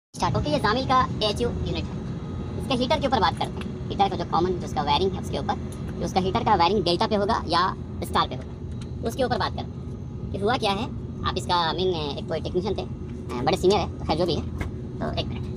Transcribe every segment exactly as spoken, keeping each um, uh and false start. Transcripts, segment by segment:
Start okay. ये जामिल का H U unit है। इसके हीटर के ऊपर बात करते हैं। हीटर का जो कॉमन जो उसका वायरिंग है उसके ऊपर, जो उसका हीटर का वायरिंग डेल्टा पे होगा या स्टार पे होगा, उसके ऊपर बात करते हैं कि हुआ क्या है। आप इसका मेन एक कोई टेक्नीशियन थे, बड़े सीनियर है, तो खैर जो भी है, तो एक मिनट।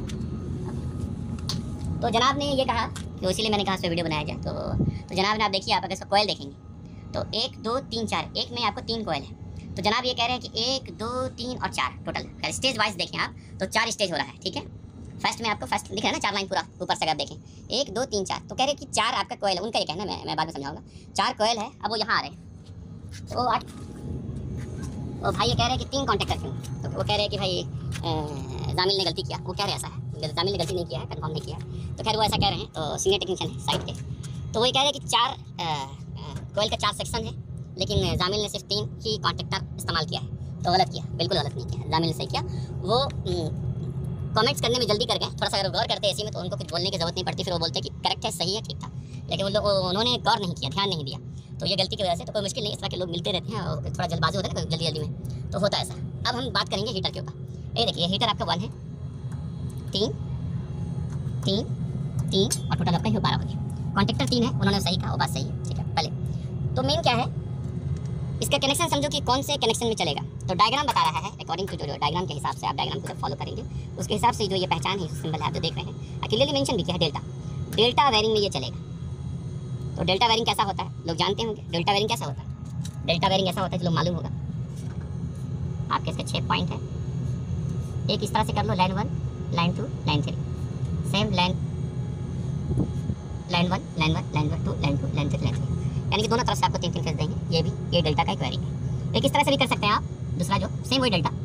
तो जनाब ने ये कहा, तो इसीलिए मैंने कहा इस पर वीडियो बनाया जाए। तो तो जनाब ने, आप देखिए, आप अगर इसका कोयल देखेंगे तो एक दो तीन चार, एक में आपको तीन कोयल है। तो जनाब ये कह रहे हैं कि एक दो तीन और चार टोटल स्टेज वाइज देखें आप तो चार स्टेज हो रहा है, ठीक है। फर्स्ट में आपको फर्स्ट दिख रहा है ना, चार लाइन पूरा ऊपर से आप देखें, एक दो तीन चार। तो कह रहे हैं कि चार आपका कोयल है, उनका ये कहना है, मैं मैं बाद में समझाऊंगा। चार कोयल है, अब वो यहाँ आ रहे हैं। तो आठ, तो भाई ये कह रहे हैं कि तीन कॉन्टेक्टर क्यों। तो वो कह रहे हैं कि भाई जामिल ने गलती किया। वो कह रहे हैं ऐसा है, जामिल ने गलती नहीं किया है, कंफर्म नहीं किया है। तो खैर वो ऐसा कह रहे हैं, तो सीनियर टेक्नीशियन है साइड के। तो वही कह रहे हैं कि चार कोयल का चार सेक्शन है, लेकिन जामिल ने सिर्फ तीन ही कॉन्टेक्टर इस्तेमाल किया है। तो गलत किया, बिल्कुल गलत नहीं किया, जामिल ने सही किया। वो कमेंट्स करने में जल्दी कर गए। थोड़ा सा अगर गौर करते ऐसे में तो उनको कुछ बोलने की जरूरत नहीं पड़ती, फिर वो बोलते कि करेक्ट है, सही है, ठीक था। लेकिन वो लोग उन्होंने गौर नहीं किया, ध्यान नहीं दिया। तो ये गलती की वजह से तो कोई मुश्किल नहीं, इस तरह के लोग मिलते रहते हैं और थोड़ा जल्दबाजी होता है ना जल्दी जल्दी में, तो होता है ऐसा। अब हम बात करेंगे हीटर के ऊपर। ये देखिए, हीटर आपका वन है, तीन तीन तीन और टोटल आपका ही बारह हो गया। कॉन्टेक्टर तीन है, उन्होंने सही कहा, वो बात सही है, ठीक है। पहले तो मेन क्या है, इसका कनेक्शन समझो कि कौन से कनेक्शन में चलेगा। तो डायग्राम बता रहा है, अकॉर्डिंग टू जो डायग्राम के हिसाब से, आप डायग्राम को जब फॉलो करेंगे उसके हिसाब से जो ये पहचान है, सिंबल है आप जो देख रहे हैं, क्लियरली मेंशन भी किया है, डेल्टा। डेल्टा वायरिंग में ये चलेगा। तो डेल्टा वायरिंग कैसा होता है, लोग जानते होंगे डेल्टा वायरिंग कैसा होता है। डेल्टा वायरिंग ऐसा होता है जो लोग मालूम होगा आपके। इसके छः पॉइंट है, एक इस तरह से कर लो, line one, line two, line three, same line line one, line one, line one, two, line two, line three, line three, यानी कि दोनों तरफ से आपको तीन तीन फेज देंगे। ये भी, ये डेल्टा का एक वायरिंग है। एक इस तरह से भी कर सकते हैं आप, दूसरा जो सेम वही डेल्टा,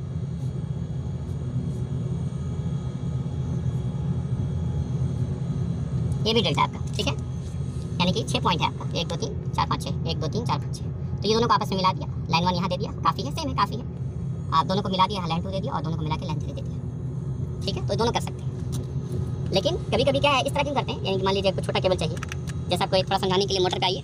ये भी डेल्टा आपका, ठीक है। यानी कि छः पॉइंट है आपका, एक दो तीन चार पाँच छः, एक दो तीन चार पाँच छः। तो ये दोनों को आपस में मिला दिया, लाइन वन यहाँ दे दिया, काफ़ी है, सेम है, काफ़ी है। आप दोनों को मिला दिया, लाइन टू दे दिया और दोनों को मिला के लाइन थ्री दे दिया, ठीक है। तो दोनों कर सकते हैं। लेकिन कभी कभी क्या है, इस तरह क्यों करते हैं, यानी कि मान लीजिए आपको छोटा केबल चाहिए, जैसा आपको एक थोड़ा समझाने के लिए मोटर का आइए।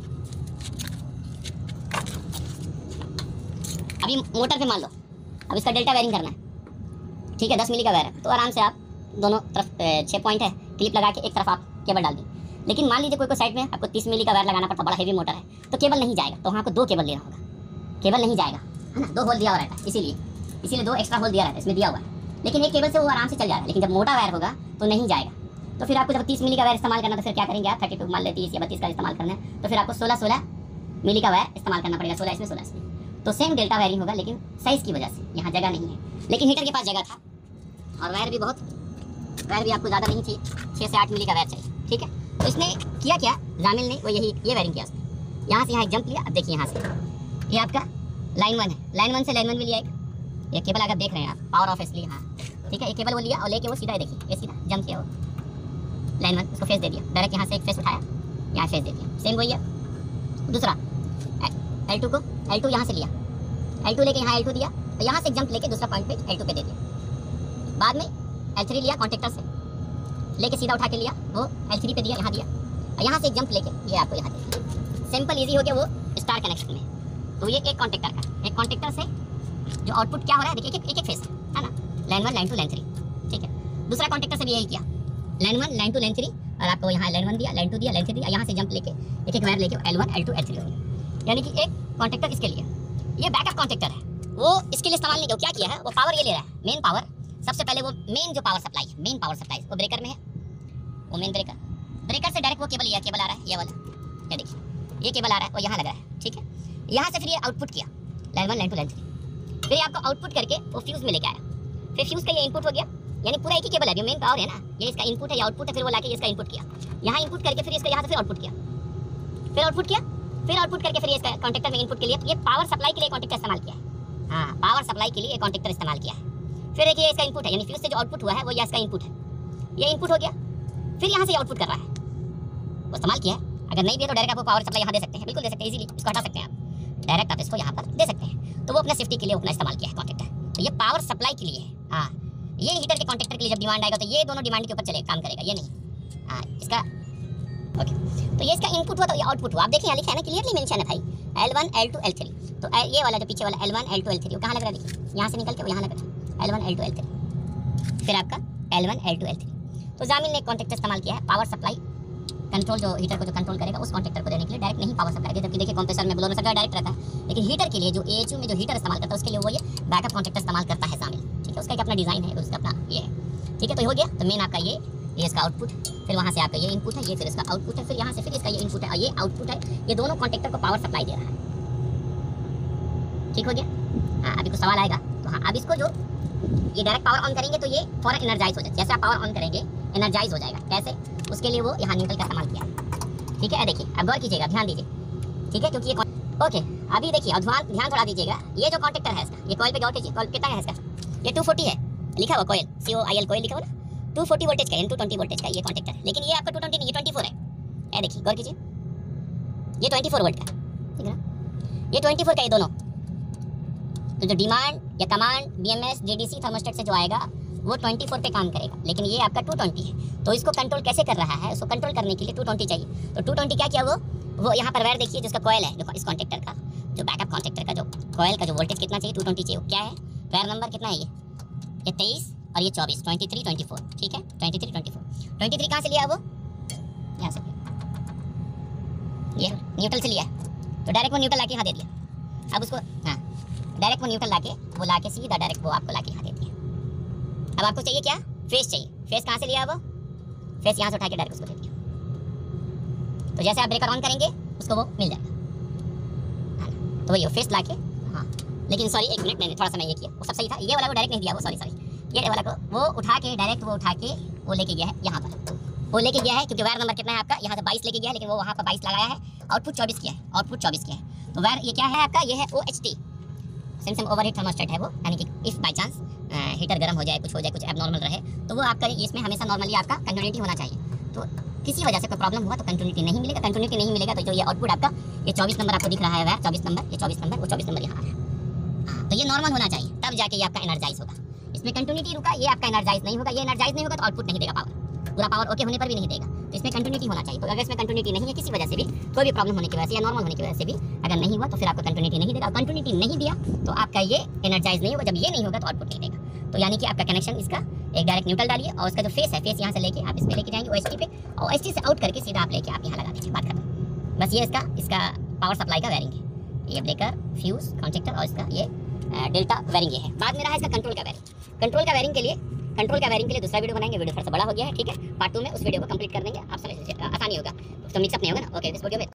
अभी मोटर पे मान लो अब इसका डेल्टा वायरिंग करना है, ठीक है, दस मिली का वायर है। तो आराम से आप दोनों तरफ छः पॉइंट है, क्लिप लगा के एक तरफ आप केबल डाल दी। लेकिन मान लीजिए कोई कोई साइड में आपको तीस मिली का वायर लगाना पड़ता, बड़ा हेवी मोटर है, तो केबल नहीं जाएगा। तो वहाँ को दो केबल लेना होगा, केबल नहीं जाएगा, है ना, दो होल दिया हुआ रहता है, इसीलिए इसीलिए दो एक्स्ट्रा होल दिया रहता है, इसमें दिया हुआ है। लेकिन एक केबल से वो आराम से चल जाएगा। लेकिन जब मोटा वायर होगा तो नहीं जाएगा। तो फिर आपको जब तीस मिली का वायर इस्तेमाल करना, तो फिर क्या करेंगे आप, थर्टी टू मान लेते तीस या बत्तीस का इस्तेमाल करना है, तो फिर आपको सोलह सोलह मिली का वायर इस्तेमाल करना पड़ेगा, सोलह इसमें सोलह इसमें। तो सेम डेल्टा वायरिंग होगा, लेकिन साइज़ की वजह से यहाँ जगह नहीं है। लेकिन हीटर के पास जगह था और वायर भी बहुत, वायर भी आपको ज़्यादा नहीं चाहिए, छः से आठ मिली का वायर चाहिए, ठीक है। तो इसने किया क्या, जामिल ने वो यही ये वायरिंग किया उसने। यहाँ से यहाँ एक जंप लिया। अब देखिए यहाँ से ये आपका लाइन वन है, लाइन वन से लाइन वन भी लिया एक, ये केबल अगर देख रहे हैं आप, पावर ऑफ इसलिए, हाँ ठीक है, ये केबल वो लिया और लेके वो सीधा, देखिए ये सीधा जंप किया, वो लाइन वन उसको फेस दे दिया, डायरेक्ट यहाँ से एक फेस उठाया, यहाँ फेस दे दिया, सेम वही है। दूसरा एल टू को, एल टू यहाँ से लिया, एल टू लेके यहाँ एल टू दिया, तो यहाँ से जंप लेके दूसरा पॉइंट पे एल टू पे दे दिया। बाद में एल थ्री लिया, कॉन्टेक्टर से लेके सीधा उठा के लिया, वो एल थ्री पे दिया, यहाँ दिया, और यहाँ से एक जंप लेके ये आपको यहाँ दिया। सिंपल इजी हो गया वो स्टार कनेक्शन में। तो ये एक कॉन्टेक्टर का, एक कॉन्टेक्टर से जो आउटपुट क्या हो रहा है, देखिए एक एक फेस है ना, line one, line two, line three, ठीक है। दूसरा कॉन्टेक्टर से भी यही किया, line one, line two, line three, और आपको यहाँ लाइन वन दिया, लाइन टू दिया, लाइन थ्री दिया, यहाँ से जंप लेके एक एक वायर लेके L one, L two, L three हो गया। यानी कि एक कॉन्टेक्टर इसके लिए, ये बैकअप कॉन्टेक्टर है, वो इसके लिए इस्तेमाल नहीं किया। क्या किया है, वो पावर ये ले रहा है, मेन पावर। सबसे पहले वो मेन जो पावर सप्लाई है, मेन पावर सप्लाई वो ब्रेकर में है, वो मेन ब्रेकर, ब्रेकर से डायरेक्ट वो केबल, ये केबल आ रहा है, ये वाला, ये देखिए ये केबल आ रहा है, वो यहाँ लग रहा है, ठीक है। यहाँ से फिर ये आउटपुट किया, line one, line two, line three, फिर ये आपको आउटपुट करके वो फ्यूज़ में लेके आया, फिर फ्यूज़ का ये इनपुट हो गया। यानी पूरा एक ही केबल है, जो मेन पावर है ना, ये इसका इनपुट है, ये आउटपुट है, फिर वो लाके इसका इनपुट किया, यहाँ इनपुट करके फिर इसका यहाँ से फिर आउटपुट किया, फिर आउटपुट किया, फिर आउटपुट करके फिर इसका कॉन्टेक्टर में इनपुट के लिए, ये पावर सप्लाई के लिए कॉन्टेक्टर इस्तेमाल किया है। हाँ, पावर सप्लाई के लिए कॉन्टेक्टर इस्तेमाल किया है। फिर देखिए इसका इनपुट है, यानी फ्यूज़ से जो आउटपुट हुआ है वो ये इसका इनपुट है, ये इनपुट हो गया। फिर यहाँ से आउटपुट कर रहा है, वो इस्तेमाल किया है। अगर नहीं दिया तो डायरेक्ट आपको पावर सप्लाई यहाँ दे सकते हैं, बिल्कुल दे सकते हैं, इजीली इसको हटा सकते हैं आप, डायरेक्ट आप इसको यहाँ पर दे सकते हैं। तो वो अपना सेफ्टी के लिए अपना इस्तेमाल किया है कॉन्टेक्टर। तो ये पावर सप्लाई के लिए है। हाँ, ये हीटर के कॉन्टेक्टर के लिए जब डिमांड आएगा तो ये दोनों डिमांड के ऊपर चले काम करेगा, ये नहीं। हाँ, इसका ओके। तो ये इसका इनपुट हुआ, तो ये आउटपुट हुआ। आप देखिए यहाँ लिखा है ना, क्लियरली मेंशन है भाई, L one, L two, L three. तो ये वाला जो पीछे वाला L one, L two, L three, वो कहाँ लग रहा है, देखिए यहाँ से निकल के वो यहाँ लग रहा है, L one, L two, L three. फिर आपका L one, L two, L three. तो जामिल ने एक कॉन्टेक्टर इस्तेमाल किया है पावर सप्लाई कंट्रोल, जो हीटर को जो कंट्रोल करेगा उस कॉन्टेक्टर को देने के लिए डायरेक्ट नहीं पावर सप्लाई दे, जबकि देखिए कंप्रेसर में ब्लोअर में सब जगह डायरेक्ट रहता है, लेकिन हीटर के लिए जो एएचयू में जो हीटर इस्तेमाल करता है उसके लिए वो ये बैकअप कॉन्टेक्टर इस्तेमाल करता है जामिल, ठीक है। उसका एक अपना डिज़ाइन है, उसका अपना ये है, ठीक है। तो हो गया, तो मेन आपका ये ये इसका आउटपुट, फिर वहाँ से आपका ये इनपुट है, ये फिर इसका आउटपुट है, फिर यहाँ से फिर इसका ये इनपुट है और ये आउटपुट है। ये दोनों कॉन्टेक्टर को पावर सप्लाई दे रहा है, ठीक हो गया। हाँ, अभी कुछ सवाल आएगा तो हाँ, अब इसको जो ये डायरेक्ट पावर ऑन करेंगे तो ये फौरन एनर्जाइज हो जाए, जैसे आप पावर ऑन करेंगे एनर्जाइज हो जाएगा। कैसे? उसके लिए वो यहाँ न्यूट्रल का इस्तेमाल किया है, ठीक है। देखिए अब गौर कीजिएगा, ध्यान दीजिए, ठीक है, क्योंकि ये ओके। अभी देखिए और ध्यान ध्यान थोड़ा दीजिएगा, ये जो कॉन्टेक्टर है इसका, ये कॉइल पे गौर कीजिए, कॉइल कितना है इसका, ये टू फोर्टी है लिखा हुआ, coil C O I L coil लिखा हुआ ना, टू फोर्टी वोल्टेज का है, टू ट्वेंटी वोल्टेज का ये कॉन्टेक्टर है, लेकिन ये आपका टू ट्वेंटी नहीं, ये ट्वेंटी फोर है। ये देखिए गौर कीजिए, ये ट्वेंटी फोर वोल्ट का, ठीक है ना, ये ट्वेंटी फोर का, ये दोनों। तो जो डिमांड या कमांड बीएमएस जेडीसी थर्मोस्टेट से जो आएगा वो ट्वेंटी फोर पे काम करेगा, लेकिन ये आपका टू ट्वेंटी है। तो इसको कंट्रोल कैसे कर रहा है, उसको कंट्रोल करने के लिए टू ट्वेंटी चाहिए। तो टू ट्वेंटी क्या किया वो वो यहाँ पर वायर देखिए, जिसका कॉयल है, जो इस कॉन्टेक्टर का जो बैकअप कॉन्टेक्टर का जो कॉयल का जो वोल्टेज कितना चाहिए, टू ट्वेंटी चाहिए, वो क्या है, वायर नंबर कितना है, ये ये तेईस और ये चौबीस, ट्वेंटी थ्री ट्वेंटी फोर, ठीक है, twenty three twenty four. Twenty three कहाँ से लिया वो, यहाँ से, ये न्यूट्रल से लिया, तो डायरेक्ट वो न्यूट्रल लाके यहाँ दे दिया। अब उसको हाँ डायरेक्ट वो न्यूट्रल लाके वो लाके सीधा डायरेक्ट वो आपको लाके यहाँ दे दिया। अब आपको चाहिए क्या, फेस चाहिए, फेस कहाँ से लिया वो, फेस यहाँ से उठा के डायरेक्ट उसको दे दिया। तो जैसे आप ब्रेकर ऑन करेंगे उसको वो मिल जाएगा, हाँ तो वही फेस लाके, हाँ लेकिन सॉरी एक मिनट, मैंने थोड़ा सा मैं ये किया, वो सब सही था, ये वाला को डायरेक्ट नहीं दिया वो, सॉरी सॉरी ये वाला को वो उठा के डायरेक्ट वो उठा के वो लेके गया है यहाँ पर, वो लेके गया है क्योंकि वायर नंबर कितना है आपका, यहाँ से बाईस लेके गया है, लेकिन वो वहाँ पर बाईस लगाया है, आउटपुट चौबीस किया है, आउटपुट चौबीस किया है। तो वायर ये क्या है आपका, ये है O H T, Simpson overheat thermostat है वो, यानी कि इफ़ बाई चांस हीटर गर्म हो जाए, कुछ हो जाए, कुछ एबनॉर्मल रहे, तो वो आपका इसमें हमेशा नॉर्मली आपका कंटिन्यूटी होना चाहिए। तो किसी वजह से कोई प्रॉब्लम हुआ तो कंटिन्यूटी नहीं मिलेगा, कंटिन्यूटी नहीं मिलेगा तो जो ये आउटपुट आपका ये चौबीस नंबर आपको दिख रहा है, वह चौबीस नंबर, ये चौबीस नंबर, वो चौबीस नंबर यहाँ आ रहा है। हाँ तो ये नॉर्मल होना चाहिए, तब जाके ये आपका एनर्जाइज होगा। इसमें कंटिन्यूटी रुका, ये आपका एनर्जाइज नहीं होगा, ये एनर्जाइज नहीं होगा तो आउटपुट नहीं देगा पावर, पूरा पावर ओके होने पर भी नहीं देगा। तो इसमें कंटिन्यूटी होना चाहिए। तो अगर इसमें कंटिन्यूटी नहीं है किसी वजह से भी, कोई भी प्रॉब्लम होने की वजह से या नॉर्मल होने की वजह से भी अगर नहीं हुआ तो फिर आपको कंटिन्यूटी नहीं देगा। कंटिन्यूटी नहीं दिया तो आपका ये एनर्जाइज नहीं होगा, जब ये नहीं होगा तो आउटपुट नहीं देगा। तो यानी कि आपका कनेक्शन इसका एक डायरेक्ट न्यूट्रल डालिए और उसका जो फेस है, फेस यहाँ से लेके आप इस पे लेके जाएंगे ओएचटी पे, और ओएचटी से आउट करके सीधा आप लेके आप यहाँ लगा दीजिए, बात खत्म। बस ये इसका इसका पावर सप्लाई का वायरिंग है, ये ब्रेकर, फ्यूज, कॉन्टेक्टर और इसका ये डेल्टा वायरिंग ये है। बाद में रहा इसका कंट्रोल का वायरिंग। कंट्रोल का वायरिंग के लिए कंट्रोल का वायरिंग के लिए दूसरा वीडियो बनाएंगे, वीडियो थोड़ा सा बड़ा हो गया है, ठीक है। पार्ट टू में उस वीडियो को कंप्लीट कर देंगे, आप समझ लीजिए आसानी होगा, तो मिक्सअप नहीं होगा ना। ओके, इस वीडियो में